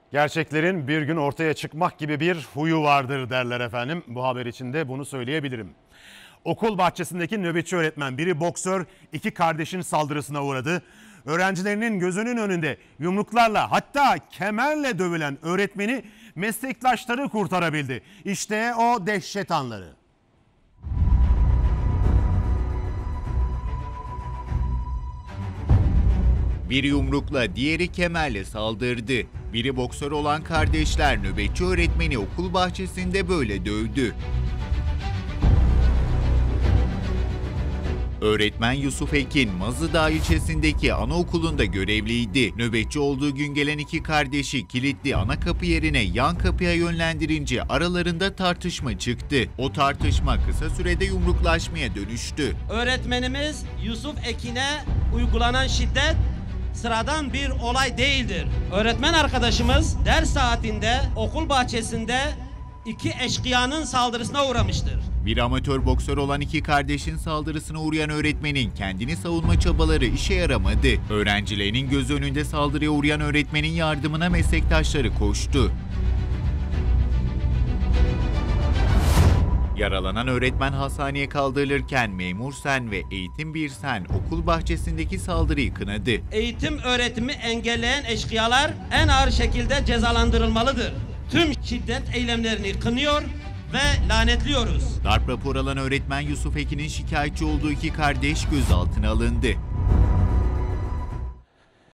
Gerçeklerin bir gün ortaya çıkmak gibi bir huyu vardır derler efendim. Bu haber için de bunu söyleyebilirim. Okul bahçesindeki nöbetçi öğretmen, biri boksör, iki kardeşin saldırısına uğradı. Öğrencilerinin gözünün önünde yumruklarla, hatta kemerle dövülen öğretmeni meslektaşları kurtarabildi. İşte o dehşet anları. Biri yumrukla, diğeri kemerle saldırdı. Biri boksör olan kardeşler nöbetçi öğretmeni okul bahçesinde böyle dövdü. Öğretmen Yusuf Ekin, Mazıdağ ilçesindeki anaokulunda görevliydi. Nöbetçi olduğu gün gelen iki kardeşi kilitli ana kapı yerine yan kapıya yönlendirince aralarında tartışma çıktı. O tartışma kısa sürede yumruklaşmaya dönüştü. Öğretmenimiz Yusuf Ekin'e uygulanan şiddet sıradan bir olay değildir. Öğretmen arkadaşımız ders saatinde okul bahçesinde iki eşkıyanın saldırısına uğramıştır. Bir amatör boksör olan iki kardeşin saldırısına uğrayan öğretmenin kendini savunma çabaları işe yaramadı. Öğrencilerinin göz önünde saldırıya uğrayan öğretmenin yardımına meslektaşları koştu. Yaralanan öğretmen hastaneye kaldırılırken Memur Sen ve Eğitim Bir Sen okul bahçesindeki saldırıyı kınadı. Eğitim öğretimi engelleyen eşkıyalar en ağır şekilde cezalandırılmalıdır. Tüm şiddet eylemlerini kınıyor ve lanetliyoruz. Darp raporu alan öğretmen Yusuf Ekin'in şikayetçi olduğu iki kardeş gözaltına alındı.